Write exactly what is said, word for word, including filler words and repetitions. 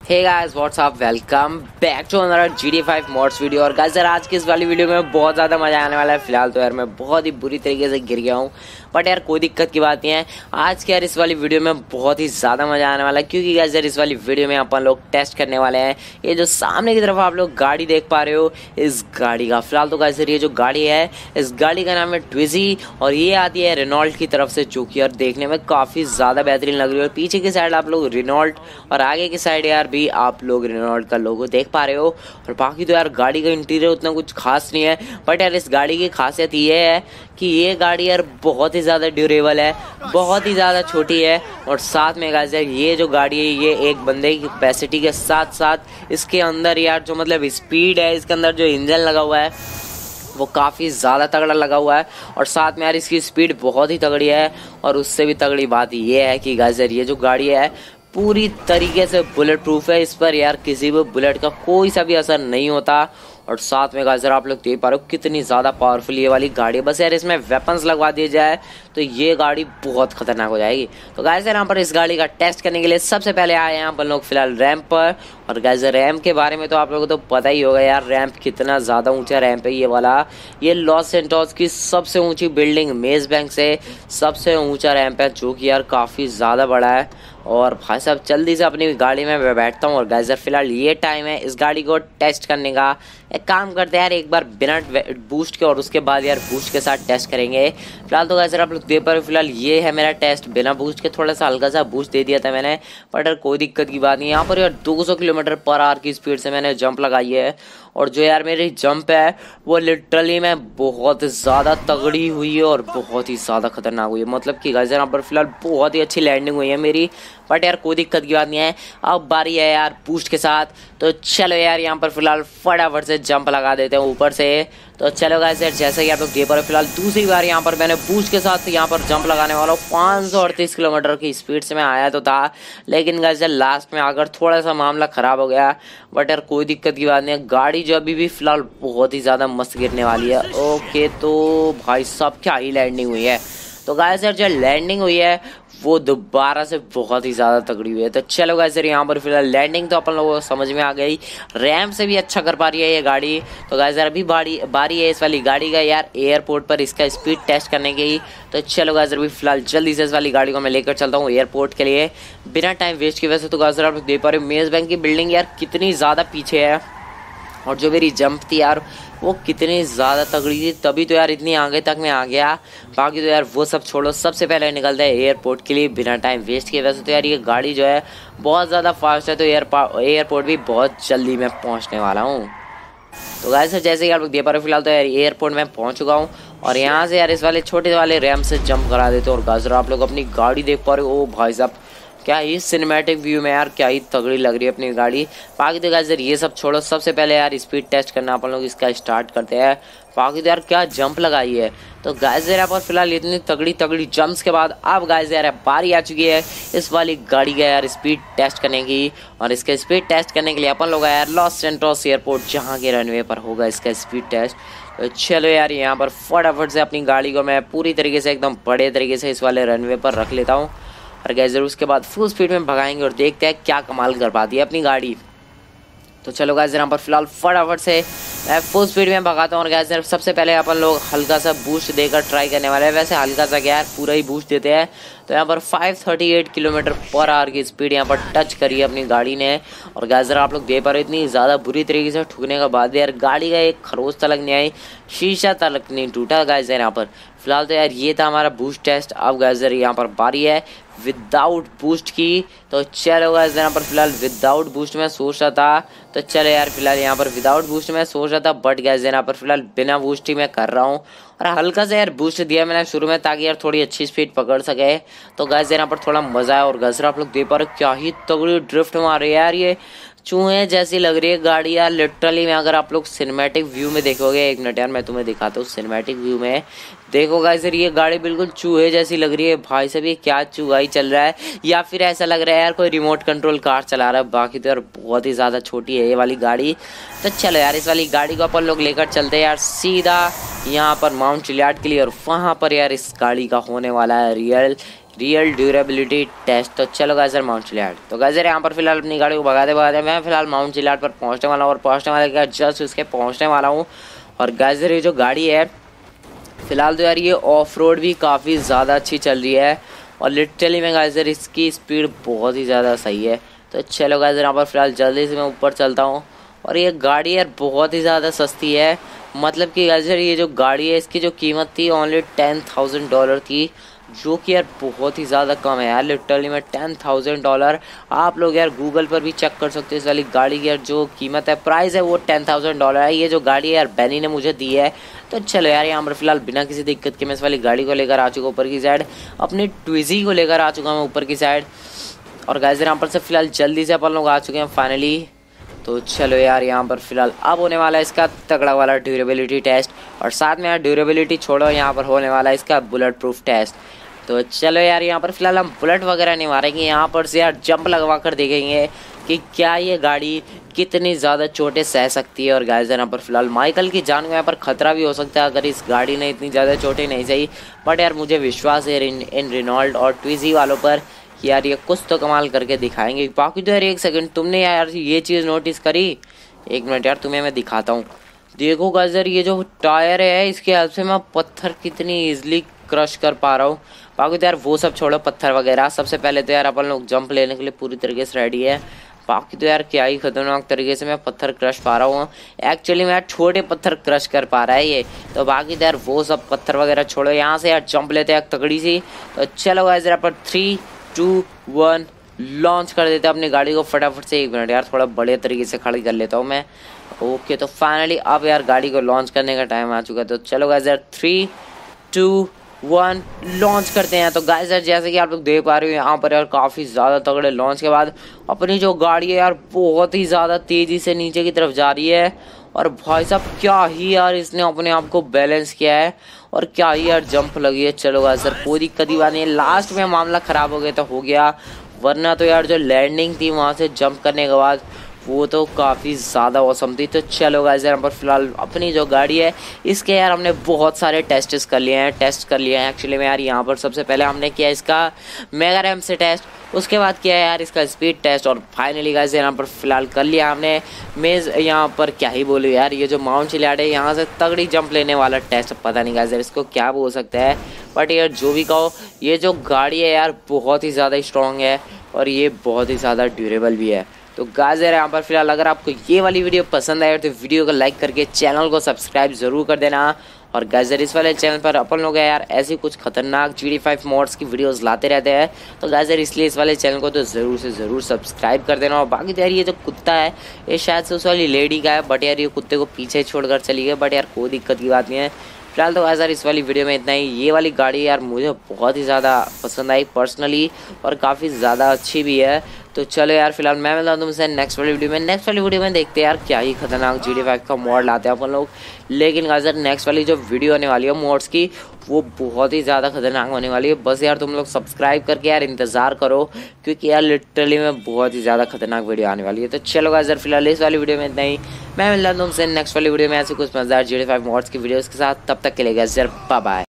Hey guys what's up, welcome back to another G T five mods video. और guys यार आज की इस वाली वीडियो में बहुत ज़्यादा मज़ा आने वाला है। फिलहाल तो यार मैं बहुत ही बुरी तरीके से गिर गया हूँ, बट यार कोई दिक्कत की बात नहीं है। आज के यार इस वाली वीडियो में बहुत ही ज़्यादा मज़ा आने वाला है, क्योंकि गाइस यार इस वाली वीडियो में अपन लोग टेस्ट करने वाले हैं। ये जो सामने की तरफ आप लोग गाड़ी देख पा रहे हो, इस गाड़ी का फिलहाल तो गाइस यार ये जो गाड़ी है, इस गाड़ी का नाम है ट्विजी और ये आती है रेनॉल्ट की तरफ से, जो कि यार देखने में काफ़ी ज़्यादा बेहतरीन लग रही है। और पीछे की साइड आप लोग रेनॉल्ट और आगे की साइड यार भी आप लोग रेनॉल्ट का लोगो देख पा रहे हो। और बाकी तो यार गाड़ी का इंटीरियर उतना कुछ खास नहीं है, बट यार इस गाड़ी की खासियत ये है कि ये गाड़ी यार बहुत ही ज़्यादा ड्यूरेबल है, बहुत ही ज़्यादा छोटी है। और साथ में गाइस यार ये जो गाड़ी है, ये एक बंदे की कैपेसिटी के साथ साथ इसके अंदर यार जो मतलब स्पीड है, इसके अंदर जो इंजन लगा हुआ है वो काफ़ी ज़्यादा तगड़ा लगा हुआ है। और साथ में यार इसकी स्पीड बहुत ही तगड़ी है। और उससे भी तगड़ी बात ये है कि गाइस यार ये जो गाड़ी है पूरी तरीके से बुलेट प्रूफ है। इस पर यार किसी भी बुलेट का कोई सा भी असर नहीं होता। और साथ में गाइस यार आप लोग देख पा रहे हो कितनी ज़्यादा पावरफुल ये वाली गाड़ी है। बस यार इसमें वेपन्स लगवा दिए जाए तो ये गाड़ी बहुत खतरनाक हो जाएगी। तो गाइस यार यहाँ पर इस गाड़ी का टेस्ट करने के लिए सबसे पहले आए हैं अपन लोग फिलहाल रैंप पर। और गाइस रैंप के बारे में तो आप लोगों को तो पता ही होगा यार, रैंप कितना ज़्यादा ऊंचा रैंप है ये वाला। ये लॉस सेंटोस की सबसे ऊंची बिल्डिंग मेज बैंक से सबसे ऊंचा रैंप है, जो कि यार काफ़ी ज़्यादा बड़ा है। और भाई साहब जल्दी से अपनी गाड़ी में बैठता हूँ। और गाइस यार फिलहाल ये टाइम है इस गाड़ी को टेस्ट करने का। एक काम करते हैं यार, एक बार बिना बूस्ट के और उसके बाद यार बूस्ट के साथ टेस्ट करेंगे। फिलहाल तो गाइस यार आप लोग देख पा रहे हो, फिलहाल ये है मेरा टेस्ट बिना बूस्ट के। थोड़ा सा हल्का सा बूस्ट दे दिया था मैंने, बट यार कोई दिक्कत की बात नहीं। यहाँ पर यार दो सौ किलोमीटर पर आवर की स्पीड से मैंने जंप लगाई है। और जो यार मेरी जंप है वो लिटरली में बहुत ज़्यादा तगड़ी हुई है और बहुत ही ज़्यादा खतरनाक हुई है। मतलब कि गाइस यहाँ पर फिलहाल बहुत ही अच्छी लैंडिंग हुई है मेरी, बट यार कोई दिक्कत की बात नहीं है। अब बारी है यार बूस्ट के साथ, तो चलो यार यहाँ पर फिलहाल फटाफट से जंप लगा देते हैं ऊपर से। तो चलो गाइस यार जैसे कि आप लोग देख पा रहे हो, फिलहाल दूसरी बार यहाँ पर मैंने बूस्ट के साथ यहाँ पर जंप लगाने वाला हूँ। पाँच सौ अड़तीस किलोमीटर की स्पीड से मैं आया तो था, लेकिन गाइस यार लास्ट में आकर थोड़ा सा मामला ख़राब हो गया। बट यार कोई दिक्कत की बात नहीं है, गाड़ी जो अभी भी फिलहाल बहुत ही ज़्यादा मस्त गिरने वाली है। ओके तो भाई साहब क्या ही लैंडिंग हुई है। तो गाइस यार जो लैंडिंग हुई है वो दोबारा से बहुत ही ज़्यादा तगड़ी हुई है। तो चलो गाइस यार यहाँ पर फिलहाल लैंडिंग तो अपन लोगों को समझ में आ गई, रैंप से भी अच्छा कर पा रही है ये गाड़ी। तो गाइस यार अभी बारी बारी है इस वाली गाड़ी का यार एयरपोर्ट पर इसका स्पीड टेस्ट करने की। तो चलो गाइस यार अभी फिलहाल जल्दी से इस वाली गाड़ी को मैं लेकर चलता हूँ एयरपोर्ट के लिए बिना टाइम वेस्ट के। वैसे तो गाइस यार आप देख पा रहे हो मेज बैंक की बिल्डिंग यार कितनी ज़्यादा पीछे है, और जो मेरी जंप थी यार वो कितनी ज़्यादा तगड़ी थी, तभी तो यार इतनी आगे तक मैं आ गया। बाकी तो यार वो सब छोड़ो, सबसे पहले निकलता है एयरपोर्ट के लिए बिना टाइम वेस्ट किए। वैसे तो यार ये गाड़ी जो है बहुत ज़्यादा फास्ट है, तो एयरपोर्ट एयरपोर्ट भी बहुत जल्दी मैं पहुंचने वाला हूं। तो गाइस जैसे कि आप लोग देख पा रहे हो, फिलहाल तो यार एयरपोर्ट में पहुंच चुका हूं। और यहाँ से यार इस वाले छोटे वाले रैंप से जंप करा देते हो। और गाइस आप लोग अपनी गाड़ी देख पा रहे हो, ओ भाई साहब क्या ही सिनेमैटिक व्यू में यार क्या ही तगड़ी लग रही है अपनी गाड़ी। बाकी तो गाइस यार ये सब छोड़ो, सबसे पहले यार स्पीड टेस्ट करना अपन लोग इसका स्टार्ट करते हैं। बाकी तो यार क्या जंप लगाई है। तो गाइस यार पर फिलहाल इतनी तगड़ी तगड़ी जंप्स के बाद अब गाइस यार बारी आ चुकी है इस वाली गाड़ी का यार स्पीड टेस्ट करने की। और इसका स्पीड टेस्ट करने के लिए अपन लोग यार लॉस सेंटोस एयरपोर्ट जहाँ के रनवे पर होगा इसका स्पीड टेस्ट। तो चलो यार यहाँ पर फटाफट से अपनी गाड़ी को मैं पूरी तरीके से एकदम बड़े तरीके से इस वाले रनवे पर रख लेता हूँ। और गाइस जरूर उसके बाद फुल स्पीड में भगाएंगे और देखते हैं क्या कमाल कर पाती है अपनी गाड़ी। तो चलो गाइस यहाँ पर फिलहाल फटाफट से मैं फुल स्पीड में भगाता हूँ। और गाइस सबसे पहले अपन लोग हल्का सा बूस्ट देकर ट्राई करने वाले हैं। वैसे हल्का सा क्या यार पूरा ही बूस्ट देते हैं। तो यहाँ पर पाँच सौ अड़तीस किलोमीटर पर आवर की स्पीड यहाँ पर टच करी है अपनी गाड़ी ने। और गाइस आप लोग देख पा रहे हो इतनी ज़्यादा बुरी तरीके से ठुकने के बाद यार गाड़ी का एक खरोच तलक नहीं आई, शीशा तलक नहीं टूटा गाइस यार यहाँ पर। फिलहाल तो यार ये था हमारा बूस्ट टेस्ट। अब गाइस यार यहाँ पर बारी है विदाउट बूस्ट की। तो चलो गाइस यहाँ पर फिलहाल विदाउट बूस्ट में सोच रहा था, तो चलो यार फिलहाल यहाँ पर विदाउट बूस्ट में सोच रहा था, बट गाइस यहाँ पर फिलहाल बिना बूस्ट ही मैं कर रहा हूँ। और हल्का सा यार बूस्ट दिया मैंने शुरू में ताकि यार थोड़ी अच्छी स्पीड पकड़ सके। तो गाइस यहाँ पर थोड़ा मज़ा है। और गाइस आप लोग देख पा रहे हो क्या ही तगड़ी ड्रिफ्ट मार रही है यार, ये चूहे जैसी लग रही है गाड़ी यार लिटरली में। अगर आप लोग सिनेमैटिक व्यू में देखोगे, एक मिनट यार मैं तुम्हें दिखाता हूँ सिनेमैटिक व्यू में, देखो गाइस यार ये गाड़ी बिल्कुल चूहे जैसी लग रही है। भाई साहब ये क्या चूहा ही चल रहा है, या फिर ऐसा लग रहा है यार कोई रिमोट कंट्रोल कार चला रहा है। बाकी तो यार बहुत ही ज़्यादा छोटी है ये वाली गाड़ी। तो चलो यार इस वाली गाड़ी को अपन लोग लेकर चलते हैं यार सीधा यहाँ पर माउंट चिलियाड के लिए। और वहाँ पर यार इस गाड़ी का होने वाला है रियल रियल ड्यूरेबिलिटी टेस्ट। तो चलो गाइस यार माउंट चिलियाड। तो गाइस यार यहाँ पर फिलहाल अपनी गाड़ी को भगाते भगाते मैं फिलहाल माउंट चिलियाड पर पहुँचने वाला हूँ और पहुँचने वाले का जस्ट उसके पहुँचने वाला हूँ। और गाइस यार ये जो गाड़ी है फिलहाल तो यार ये ऑफ रोड भी काफ़ी ज़्यादा अच्छी चल रही है और लिटरली में गाइस यार इसकी स्पीड बहुत ही ज़्यादा सही है। तो चलो गाइस यहाँ पर फिलहाल जल्दी से मैं ऊपर चलता हूँ। और ये गाड़ी यार बहुत ही ज़्यादा सस्ती है, मतलब कि गाइस यार ये जो गाड़ी है इसकी जो कीमत थी ओनली टेन थाउजेंड डॉलर थी, जो कि यार बहुत ही ज़्यादा कम है यार। लिटरली में टेन थाउजेंड डॉलर आप लोग यार गूगल पर भी चेक कर सकते हो। इस वाली गाड़ी की यार जो कीमत है प्राइस है वो टेन थाउजेंड डॉलर है। ये जो गाड़ी है यार बैनी ने मुझे दी है। तो चलो यार यहाँ पर फिलहाल बिना किसी दिक्कत के मैं इस वाली गाड़ी को लेकर आ चुका ऊपर की साइड, अपनी ट्विजी को लेकर आ चुका हूँ ऊपर की साइड। और गाइस यहाँ पर से फिलहाल जल्दी से अपन लोग आ चुके हैं फाइनली। तो चलो यार यहाँ पर फिलहाल अब होने वाला है इसका तगड़ा वाला ड्यूरेबिलिटी टेस्ट, और साथ में यार ड्यूरेबिलिटी छोड़ो यहाँ पर होने वाला है इसका बुलेट प्रूफ टेस्ट। तो चलो यार यहाँ पर फिलहाल हम बुलेट वगैरह नहीं मारेंगे, यहाँ पर से यार जंप लगवा कर देखेंगे कि क्या ये गाड़ी कितनी ज़्यादा चोटें सह सकती है। और गाइस यहाँ पर फिलहाल माइकल की जान को यहाँ पर खतरा भी हो सकता है अगर इस गाड़ी ने इतनी ज़्यादा चोटें नहीं सही। बट यार मुझे विश्वास है इन इन रेनॉल्ड और ट्विजी वालों पर कि यार ये कुछ तो कमाल करके दिखाएंगे। बाकी तो यार एक सेकंड, तुमने यार ये चीज़ नोटिस करी? एक मिनट यार तुम्हें मैं दिखाता हूँ। देखो गाइस यार ये जो टायर है इसके हेल्प से मैं पत्थर कितनी ईजिली क्रश कर पा रहा हूँ। बाकी तो यार वो सब छोड़ो पत्थर वगैरह, सबसे पहले तो यार अपन लोग जंप लेने के लिए पूरी तरीके से रेडी है। बाकी तो यार क्या ही खतरनाक तरीके से मैं पत्थर क्रश पा रहा हूँ। एक्चुअली मैं यार छोटे पत्थर क्रश कर पा रहा है ये। तो बाकी तो यार वो सब पत्थर वगैरह छोड़ो, यहाँ से यार जंप लेते हैं तगड़ी सी। तो चलो गाइस यार पर थ्री टू वन लॉन्च कर देते हैं अपनी गाड़ी को फटाफट से। एक मिनट यार थोड़ा बड़े तरीके से खड़ी कर लेता हूँ मैं। ओके तो फाइनली अब यार गाड़ी को लॉन्च करने का टाइम आ चुका है। तो चलो गाइस यार थ्री टू वन लॉन्च करते हैं। तो गाइस यार जैसे कि आप लोग देख पा रहे हो यहाँ पर यार काफ़ी ज़्यादा तगड़े लॉन्च के बाद अपनी जो गाड़ी है यार बहुत ही ज़्यादा तेज़ी से नीचे की तरफ जा रही है। और भाई साहब क्या ही यार इसने अपने आप को बैलेंस किया है और क्या ही यार जंप लगी है। चलो गाइस सर कोई दिक्कत ही बात नहीं है, लास्ट में मामला ख़राब हो गया तो हो गया, वरना तो यार जो लैंडिंग थी वहाँ से जंप करने के बाद वो तो काफ़ी ज़्यादा औसम थी। तो चलो गाइस यार पर फिलहाल अपनी जो गाड़ी है इसके यार हमने बहुत सारे टेस्ट्स कर लिए हैं टेस्ट कर लिए हैं एक्चुअली में यार। यहाँ पर सबसे पहले हमने किया इसका मेगा रैम से टेस्ट, उसके बाद किया है यार इसका स्पीड टेस्ट, और फाइनली गाइस यहाँ पर फिलहाल कर लिया हमने मेज यहाँ पर क्या ही बोलूँ यार ये जो माउंट चिलियाड है यहाँ से तगड़ी जंप लेने वाला टेस्ट। पता नहीं गाइस यार इसको क्या बोल सकता है, बट यार जो भी कहो ये जो गाड़ी है यार बहुत ही ज़्यादा स्ट्रॉन्ग है और ये बहुत ही ज़्यादा ड्यूरेबल भी है। तो गाइस यार यहाँ पर फिलहाल अगर आपको ये वाली वीडियो पसंद आए तो वीडियो को लाइक करके चैनल को सब्सक्राइब जरूर कर देना। और गाइस यार इस वाले चैनल पर अपन लोग यार ऐसी कुछ खतरनाक जी डी फाइव मॉड्स की वीडियोस लाते रहते हैं। तो गाइस यार इसलिए इस वाले चैनल को तो ज़रूर से ज़रूर सब्सक्राइब कर देना। और बाकी तो यार ये जो कुत्ता है ये शायद से उस वाली लेडी का है, बट यार ये कुत्ते को पीछे छोड़कर चली गई, बट यार कोई दिक्कत की बात नहीं है। फिलहाल तो गाइस यार इस वाली वीडियो में इतना ही। ये वाली गाड़ी यार मुझे बहुत ही ज़्यादा पसंद आई पर्सनली और काफ़ी ज़्यादा अच्छी भी है। तो चलो यार फिलहाल मैं मिलता हूँ तुमसे नेक्स्ट वाली वीडियो में। नेक्स्ट वाली वीडियो में देखते हैं यार क्या ही खतरनाक जी डी फाइव का मॉड लाते हैं अपन लोग। लेकिन गाइस यार नेक्स्ट वाली जो वीडियो होने वाली है मॉड्स की वो बहुत ही ज़्यादा खतरनाक होने वाली है। बस यार तुम लोग सब्सक्राइब करके यार इंतज़ार करो, क्योंकि यार लिटरली में बहुत ही ज़्यादा खतरनाक वीडियो आने वाली है। तो चलो गाइस यार फिलहाल इस वाली वीडियो में इतना ही। मैं मिलता हूँ तुमसे नेक्स्ट वाली वीडियो में ऐसे कुछ मजेदार जी डी फाइव मॉड्स की वीडियोज़ के साथ। तब तक के लिए गाइस यार बाय बाय।